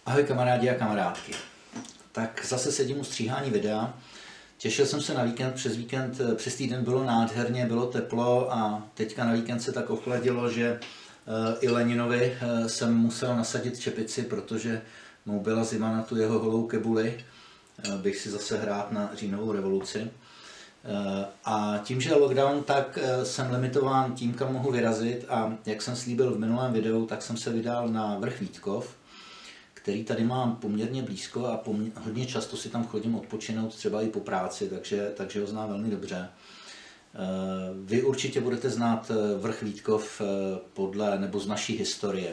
Ahoj kamarádi a kamarádky. Tak zase sedím u stříhání videa. Těšil jsem se na víkend, přes týden bylo nádherně, bylo teplo a teďka na víkend se tak ochladilo, že i Leninovi jsem musel nasadit čepici, protože mou byla zima na tu jeho holou kebuli. Bych si zase hrát na říjnovou revoluci. A tím, že je lockdown, tak jsem limitován tím, kam mohu vyrazit, a jak jsem slíbil v minulém videu, tak jsem se vydal na vrch Vítkov, který tady mám poměrně blízko a hodně často si tam chodím odpočinout, třeba i po práci, takže ho znám velmi dobře. Vy určitě budete znát vrch Vítkov z naší historie.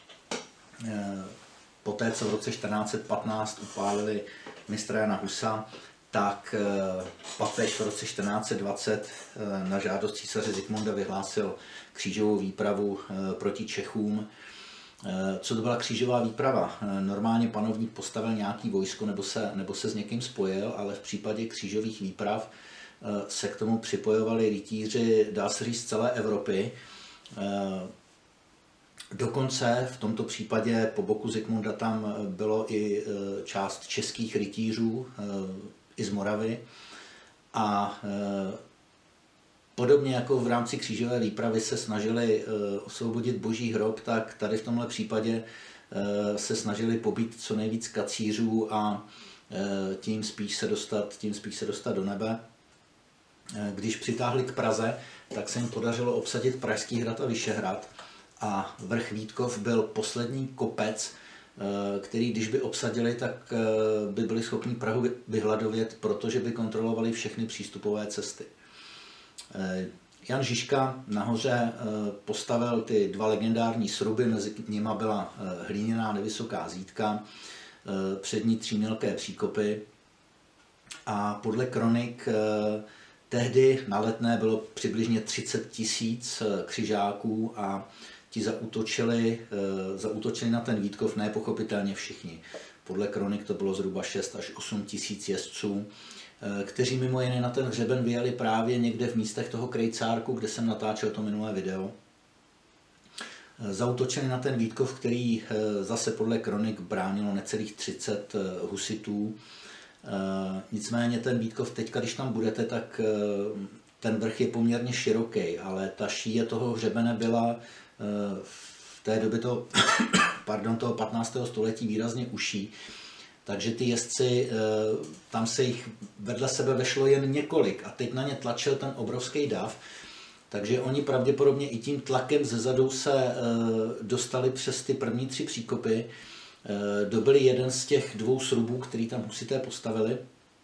Poté, co v roce 1415 upálili mistra Jana Husa, tak papež v roce 1420 na žádost císaře Zikmunda vyhlásil křížovou výpravu proti Čechům. Co to byla křížová výprava? Normálně panovník postavil nějaký vojsko nebo se s někým spojil, ale v případě křížových výprav se k tomu připojovali rytíři, dá se říct, z celé Evropy. Dokonce v tomto případě po boku Zikmunda tam bylo i část českých rytířů, i z Moravy. A podobně jako v rámci křížové výpravy se snažili osvobodit Boží hrob, tak tady v tomhle případě se snažili pobít co nejvíc kacířů a tím spíš se dostat do nebe. Když přitáhli k Praze, tak se jim podařilo obsadit Pražský hrad a Vyšehrad, a vrch Vítkov byl poslední kopec, který když by obsadili, tak by byli schopni Prahu vyhladovět, protože by kontrolovali všechny přístupové cesty. Jan Žižka nahoře postavil ty dva legendární sruby, mezi nimi byla hliněná nevysoká zídka, přední 3 mělké příkopy, a podle kronik tehdy na Letné bylo přibližně 30 000 křižáků a ti zaútočili na ten Vítkov, ne pochopitelně všichni. Podle kronik to bylo zhruba 6 až 8 tisíc jezdců, kteří mimo jiné na ten hřeben vyjeli právě někde v místech toho Krejcárku, kde jsem natáčel to minulé video. Zaútočili na ten Vítkov, který zase podle kronik bránilo necelých 30 husitů. Nicméně ten Vítkov teďka, když tam budete, tak ten vrch je poměrně široký, ale ta šíje toho hřebene byla v té době toho 15. století výrazně užší. Takže ty jezdci, tam se jich vedle sebe vešlo jen několik a teď na ně tlačil ten obrovský dav. Takže oni pravděpodobně i tím tlakem zezadu se dostali přes ty první 3 příkopy, dobili jeden z těch 2 srubů, který tam husité postavili.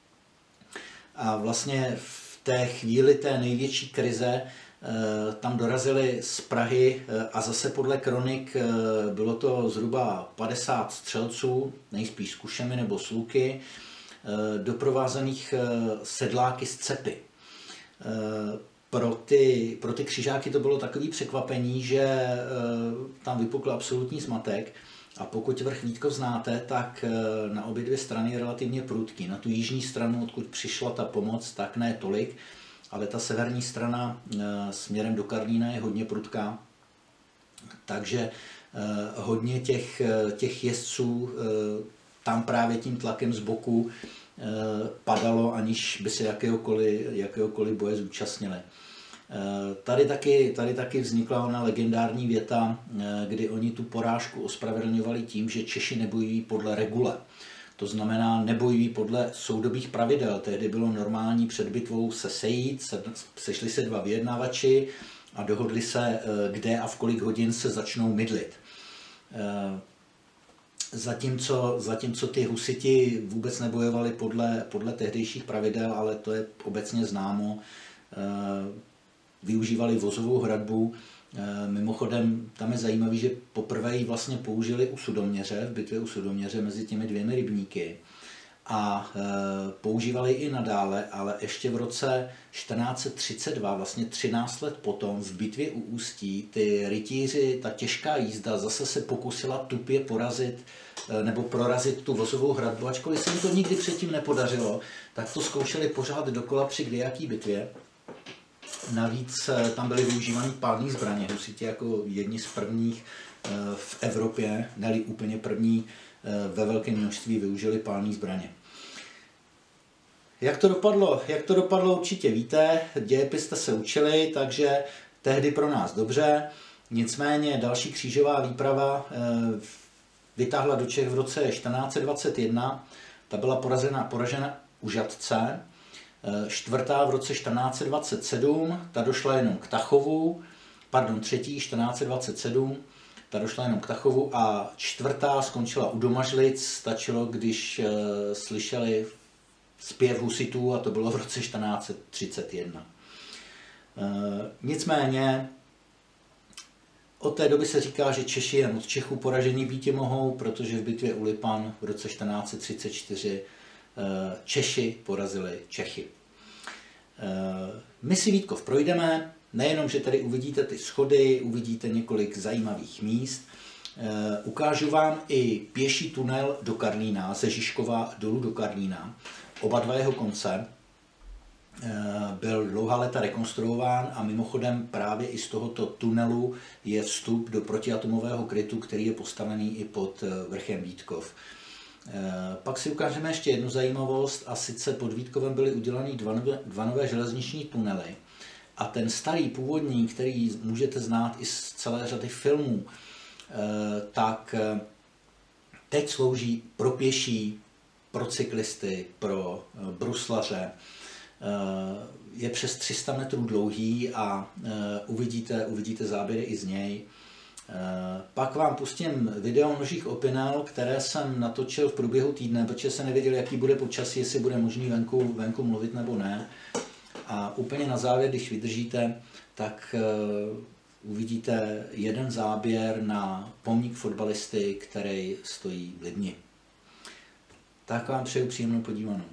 A vlastně v té chvíli té největší krize tam dorazili z Prahy a zase podle kronik bylo to zhruba 50 střelců, nejspíš s kušemi nebo s luky, doprovázených sedláky z cepy. Pro ty křižáky to bylo takové překvapení, že tam vypukl absolutní zmatek, a pokud vrch Vítkov znáte, tak na obě dvě strany je relativně prudký. Na tu jižní stranu, odkud přišla ta pomoc, tak ne tolik, ale ta severní strana směrem do Karlína je hodně prudká, takže hodně těch jezdců tam právě tím tlakem z boku padalo, aniž by se jakéhokoliv boje zúčastnili. Tady taky vznikla ona legendární věta, kdy oni tu porážku ospravedlňovali tím, že Češi nebojují podle regule. To znamená, nebojují podle soudobých pravidel. Tehdy bylo normální před bitvou se sejít, sešli se 2 vyjednavači a dohodli se, kde a v kolik hodin se začnou mydlit. Zatímco ty husiti vůbec nebojovali podle tehdejších pravidel, ale to je obecně známo, využívali vozovou hradbu. Mimochodem, tam je zajímavé, že poprvé ji vlastně použili u Sudoměře, v bitvě u Sudoměře mezi těmi 2 rybníky. A používali ji i nadále, ale ještě v roce 1432, vlastně 13 let potom, v bitvě u Ústí, ty rytíři, ta těžká jízda zase se pokusila tupě porazit nebo prorazit tu vozovou hradbu, ačkoliv se jim to nikdy předtím nepodařilo, tak to zkoušeli pořád dokola při kdejaký bitvě. Navíc tam byly využívány pálné zbraně, husiti jako jedni z prvních v Evropě, ne-li úplně první, ve velkém množství využili palné zbraně. Jak to dopadlo? Jak to dopadlo, určitě víte, dějepis jste se učili, takže tehdy pro nás dobře. Nicméně další křížová výprava vytáhla do Čech v roce 1421, ta byla poražena u Žatce. Čtvrtá v roce 1427, ta došla jenom k Tachovu, třetí 1427, ta došla jenom k Tachovu a čtvrtá skončila u Domažlic, stačilo, když slyšeli zpěv husitů a to bylo v roce 1431. Nicméně od té doby se říká, že Češi jen od Čechů poražení býti mohou, protože v bitvě u Lipan v roce 1434 Češi porazili Čechy. My si Vítkov projdeme, nejenom, že tady uvidíte ty schody, uvidíte několik zajímavých míst, ukážu vám i pěší tunel do Karlína, ze Žižkova dolů do Karlína. Oba dva jeho konce byl dlouhá léta rekonstruován a mimochodem právě i z tohoto tunelu je vstup do protiatomového krytu, který je postavený i pod vrchem Vítkov. Pak si ukážeme ještě jednu zajímavost a sice pod Vítkovem byly udělané dva nové železniční tunely. A ten starý původní, který můžete znát i z celé řady filmů, tak teď slouží pro pěší, pro cyklisty, pro bruslaře. Je přes 300 metrů dlouhý a uvidíte záběry i z něj. Pak vám pustím video množích opinel, které jsem natočil v průběhu týdne, protože jsem nevěděl, jaký bude počasí, jestli bude možný venku mluvit nebo ne. A úplně na závěr, když vydržíte, tak uvidíte jeden záběr na pomník fotbalisty, který stojí v Libni. Tak vám přeju příjemnou podívanou.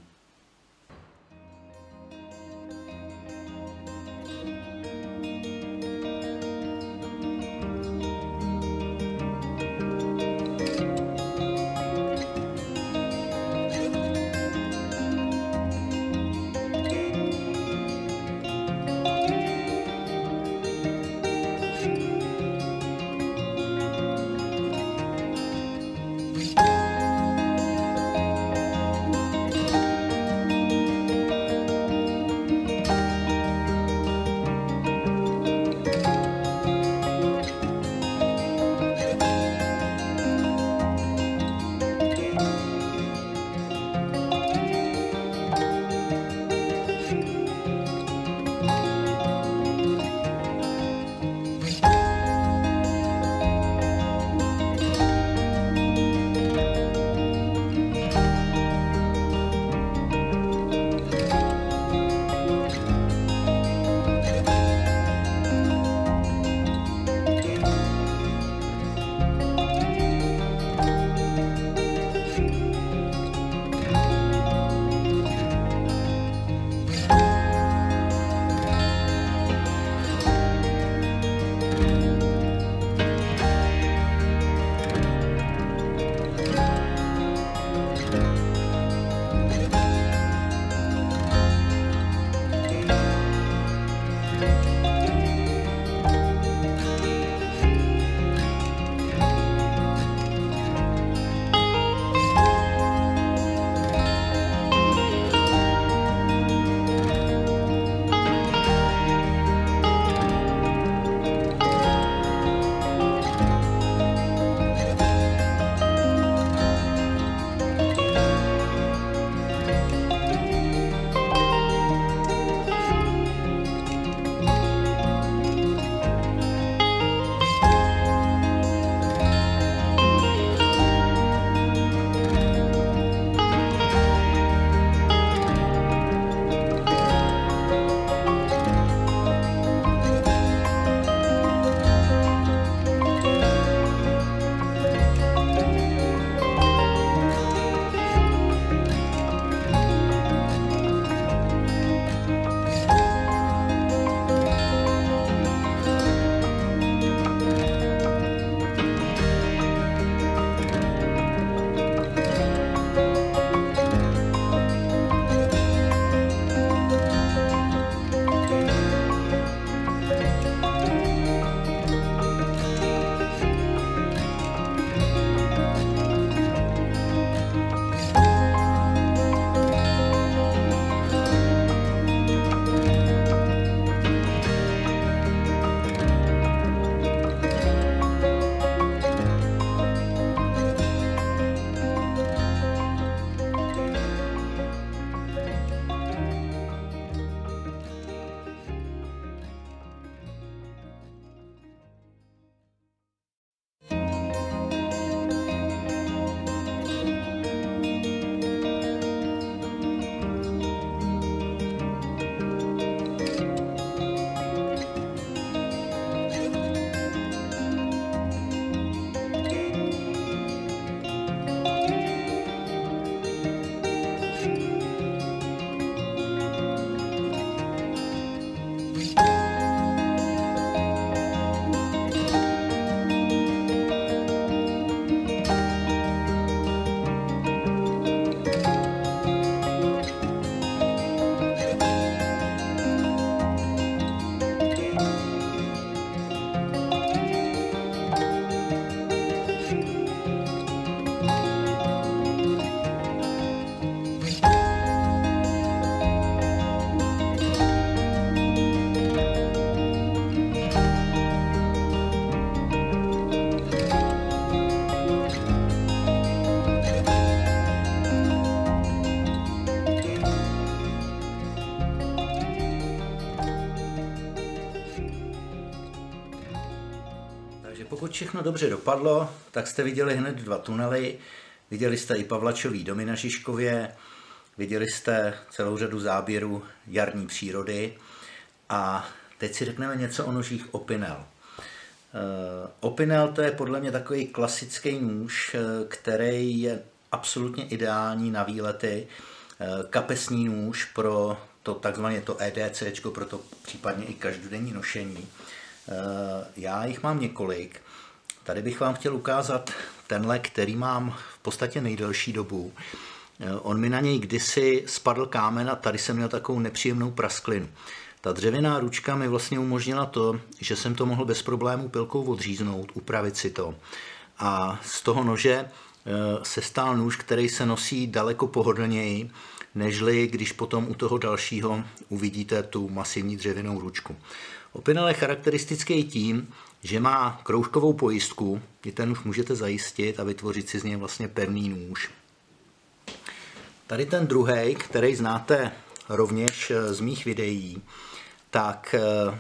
pokud všechno dobře dopadlo, tak jste viděli hned 2 tunely, viděli jste i Pavlačový domy na Žižkově, viděli jste celou řadu záběrů jarní přírody a teď si řekneme něco o nožích Opinel. Opinel to je podle mě takový klasický nůž, který je absolutně ideální na výlety, kapesní nůž pro to takzvané to EDC, pro to případně i každodenní nošení. Já jich mám několik. Tady bych vám chtěl ukázat tenhle, který mám v podstatě nejdelší dobu. On mi na něj kdysi spadl kámen a tady jsem měl takovou nepříjemnou prasklinu. Ta dřevěná ručka mi vlastně umožnila to, že jsem to mohl bez problémů pilkou odříznout, upravit si to. A z toho nože se stal nůž, který se nosí daleko pohodlněji, nežli když potom u toho dalšího uvidíte tu masivní dřevěnou ručku. Opinel je charakteristický tím, že má kroužkovou pojistku, kdy ten nůž můžete zajistit a vytvořit si z něj vlastně pevný nůž. Tady ten druhý, který znáte rovněž z mých videí, tak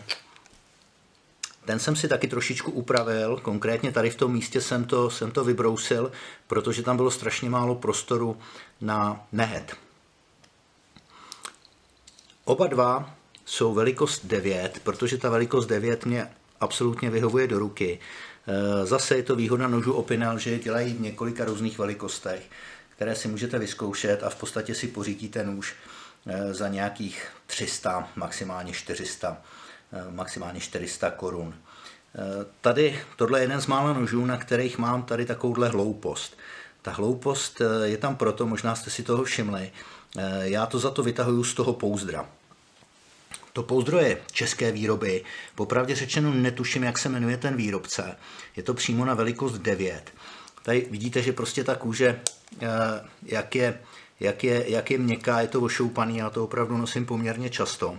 ten jsem si taky trošičku upravil, konkrétně tady v tom místě jsem to vybrousil, protože tam bylo strašně málo prostoru na nehet. Oba dva jsou velikost 9, protože ta velikost 9 mě absolutně vyhovuje do ruky. Zase je to výhoda nožů Opinel, že je dělají v několika různých velikostech, které si můžete vyzkoušet a v podstatě si pořídíte nůž za nějakých 300, maximálně 400 korun. Tady tohle je jeden z mála nožů, na kterých mám tady takovouhle hloupost. Ta hloupost je tam proto, možná jste si toho všimli, já to za to vytahuju z toho pouzdra. To pouzdro je české výroby, popravdě řečeno netuším, jak se jmenuje ten výrobce. Je to přímo na velikost 9. Tady vidíte, že prostě ta kůže, jak je měkká, je to ošoupaný, já to opravdu nosím poměrně často.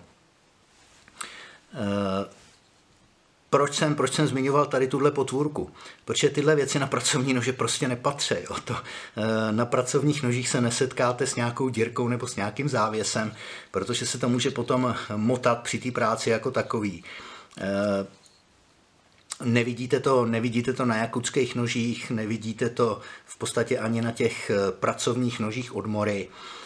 Proč jsem zmiňoval tady tuhle potvůrku? Protože tyhle věci na pracovní nože prostě nepatří. Na pracovních nožích se nesetkáte s nějakou dírkou nebo s nějakým závěsem, protože se to může potom motat při té práci jako takový. Nevidíte to na jakutských nožích, nevidíte to v podstatě ani na těch pracovních nožích od Mory.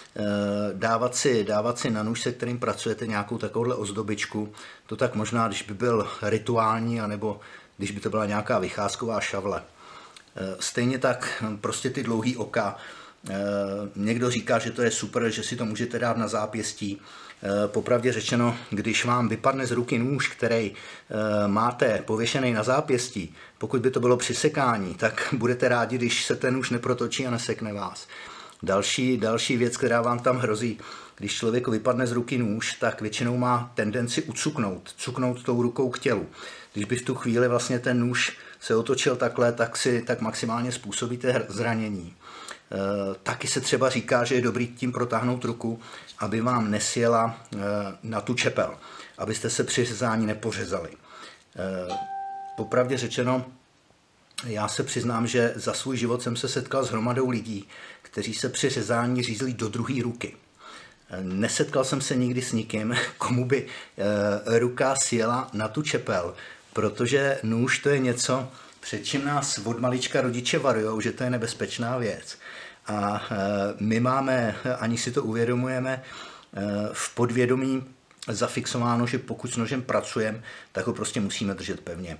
Dávat si na nůž, se kterým pracujete, nějakou takovouhle ozdobičku, to tak možná, když by byl rituální, anebo když by to byla nějaká vycházková šavle. Stejně tak prostě ty dlouhý oka. Někdo říká, že to je super, že si to můžete dát na zápěstí. Popravdě řečeno, když vám vypadne z ruky nůž, který máte pověšený na zápěstí, pokud by to bylo při sekání, tak budete rádi, když se ten nůž neprotočí a nesekne vás. Další věc, která vám tam hrozí, když člověku vypadne z ruky nůž, tak většinou má tendenci cuknout tou rukou k tělu. Když by v tu chvíli vlastně ten nůž se otočil takhle, tak maximálně způsobíte zranění. Taky se třeba říká, že je dobrý tím protáhnout ruku, aby vám nesjela na tu čepel, abyste se při řezání nepořezali. Popravdě řečeno, já se přiznám, že za svůj život jsem se setkal s hromadou lidí, kteří se při řezání řízli do druhé ruky. Nesetkal jsem se nikdy s nikým, komu by ruka sjela na tu čepel, protože nůž to je něco, před čím nás od malička rodiče varujou, že to je nebezpečná věc. A my máme, ani si to uvědomujeme, v podvědomí zafixováno, že pokud s nožem pracujeme, tak ho prostě musíme držet pevně.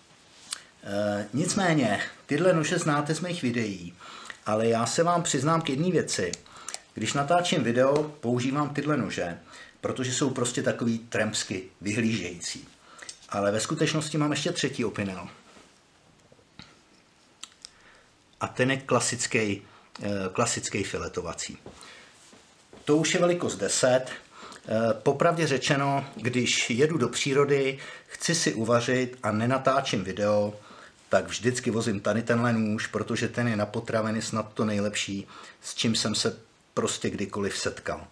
Nicméně, tyhle nože znáte z mých videí, ale já se vám přiznám k jedné věci. Když natáčím video, používám tyhle nože, protože jsou prostě takový trampsky vyhlížející. Ale ve skutečnosti mám ještě třetí Opinel. A ten je klasický filetovací. To už je velikost 10. Popravdě řečeno, když jedu do přírody, chci si uvařit a nenatáčím video, tak vždycky vozím tady tenhle nůž, protože ten je na potraviny snad to nejlepší, s čím jsem se prostě kdykoliv setkal.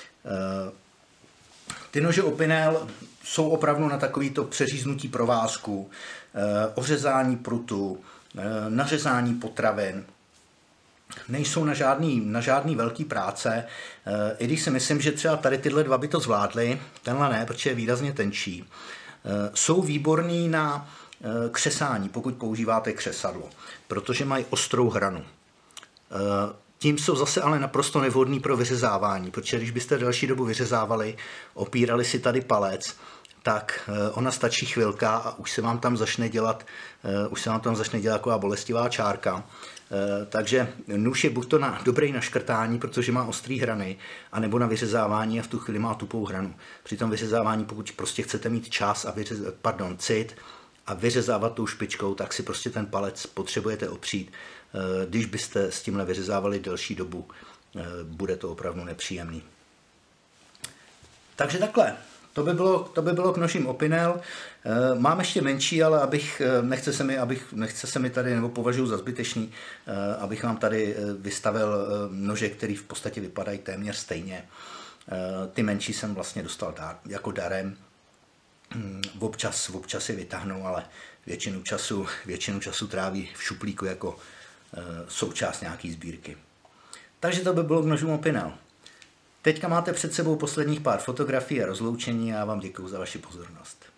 Ty nože Opinel jsou opravdu na takovýto přeříznutí provázku, ořezání prutu, nařezání potravin. Nejsou na žádný velký práce, i když si myslím, že třeba tady tyhle dva by to zvládly, tenhle ne, protože je výrazně tenčí. Jsou výborný na křesání, pokud používáte křesadlo, protože mají ostrou hranu. Tím jsou zase ale naprosto nevhodný pro vyřezávání, protože když byste další dobu vyřezávali, opírali si tady palec, tak ona stačí chvilka a už se vám tam začne dělat taková bolestivá čárka. Takže nůž je buď to na dobré naškrtání, protože má ostrý hrany, anebo na vyřezávání a v tu chvíli má tupou hranu. Při tom vyřezávání, pokud prostě chcete mít čas a cit a vyřezávat tou špičkou, tak si prostě ten palec potřebujete opřít. Když byste s tímhle vyřezávali delší dobu, bude to opravdu nepříjemný. Takže takhle. To by bylo k nožím Opinel. Mám ještě menší, ale nechce se mi tady, nebo považuji za zbytečný, abych vám tady vystavil nože, které v podstatě vypadají téměř stejně. Ty menší jsem vlastně dostal jako darem. Občas je vytáhnou, ale většinu času tráví v šuplíku jako součást nějaký sbírky. Takže to by bylo k nožům Opinel. Teďka máte před sebou posledních pár fotografií a rozloučení a já vám děkuji za vaši pozornost.